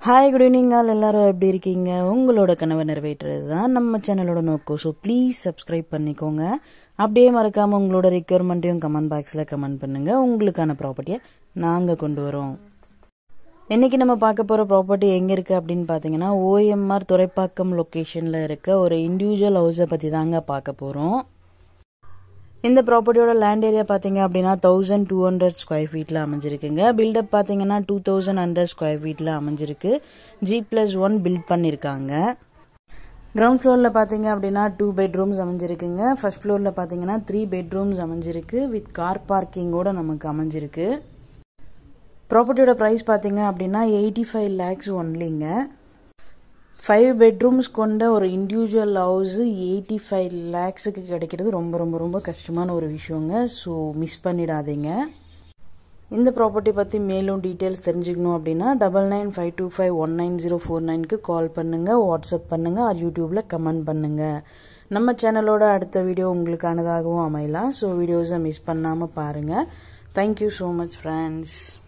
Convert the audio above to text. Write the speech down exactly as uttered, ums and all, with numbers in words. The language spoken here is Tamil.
Hi, good evening all. எல்லாரும் எப்படி இருக்கீங்க? உங்களோட கனவை நிறைவேற்றுறது தான் நம்ம சேனலோட நோக்கம். ஸோ ப்ளீஸ் சப்ஸ்கிரைப் பண்ணிக்கோங்க. அப்படியே மறக்காம உங்களோட ரெக்யர்மெண்ட்டையும் கமெண்ட் பாக்ஸில் கமெண்ட் பண்ணுங்க. உங்களுக்கான ப்ராப்பர்ட்டியை நாங்கள் கொண்டு வரோம். இன்னைக்கு நம்ம பார்க்க போகிற ப்ராப்பர்ட்டி எங்கே இருக்குது அப்படின்னு பார்த்தீங்கன்னா ஓஎம்ஆர் துரைப்பாக்கம் லொக்கேஷனில் இருக்க ஒரு இண்டிவிஜுவல் ஹவுஸை பற்றி தாங்க பார்க்க போகிறோம். இந்த ப்ராப்பர்ட்டியோட லேண்ட் ஏரியா பார்த்தீங்க அப்படின்னா தௌசண்ட் டூ ஹண்ட்ரட் ஸ்கொயர் ஃபீட்டில் அமைஞ்சிருக்குங்க. பில்டப் பார்த்தீங்கன்னா டூ தௌசண்ட் ஹண்ட்ரட் ஸ்கொயர் ஃபீட்டில் அமைஞ்சிருக்கு. ஜி பிளஸ் ஒன் பில்ட் பண்ணியிருக்காங்க. கிரவுண்ட் ஃப்ளோரில் பார்த்தீங்க அப்படின்னா டூ பெட்ரூம்ஸ் அமைஞ்சிருக்குங்க. ஃபர்ஸ்ட் ஃப்ளோரில் பார்த்தீங்கன்னா த்ரீ பெட்ரூம்ஸ் அமைஞ்சிருக்கு வித் கார் பார்க்கிங்கோட நமக்கு அமைஞ்சிருக்கு. ப்ராப்பர்ட்டியோட ப்ரைஸ் பார்த்தீங்க அப்படின்னா எயிட்டி ஃபைவ் லேக்ஸ் ஒன்லிங்க. ஃபைவ் பெட்ரூம்ஸ் கொண்ட ஒரு இண்டிவிஜுவல் ஹவுஸ் எயிட்டி ஃபைவ் லேக்ஸுக்கு கிடைக்கிறது ரொம்ப ரொம்ப ரொம்ப கஷ்டமான ஒரு விஷயங்க. ஸோ மிஸ் பண்ணிடாதீங்க. இந்த ப்ராப்பர்ட்டி பற்றி மேலும் டீட்டெயில்ஸ் தெரிஞ்சுக்கணும் அப்படின்னா double nine five two five one nine zero four நைனுக்கு கால் பண்ணுங்கள், வாட்ஸ்அப் பண்ணுங்கள், ஆர் யூடியூப்பில் கமெண்ட் பண்ணுங்கள். நம்ம சேனலோட அடுத்த வீடியோ உங்களுக்கானதாகவும் அமையலாம். ஸோ வீடியோஸை மிஸ் பண்ணாமல் பாருங்கள். Thank you so much friends.